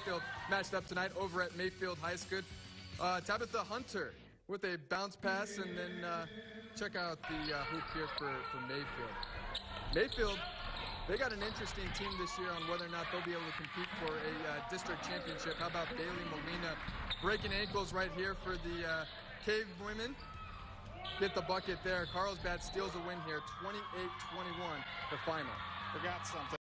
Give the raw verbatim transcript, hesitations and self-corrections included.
Mayfield matched up tonight over at Mayfield High School. Uh, Tabitha Hunter with a bounce pass, and then uh, check out the uh, hoop here for, for Mayfield. Mayfield, they got an interesting team this year on whether or not they'll be able to compete for a uh, district championship. How about Bailey Molina breaking ankles right here for the uh, Cave women? Get the bucket there. Carlsbad steals a win here, twenty-eight twenty-one, the final. Forgot something.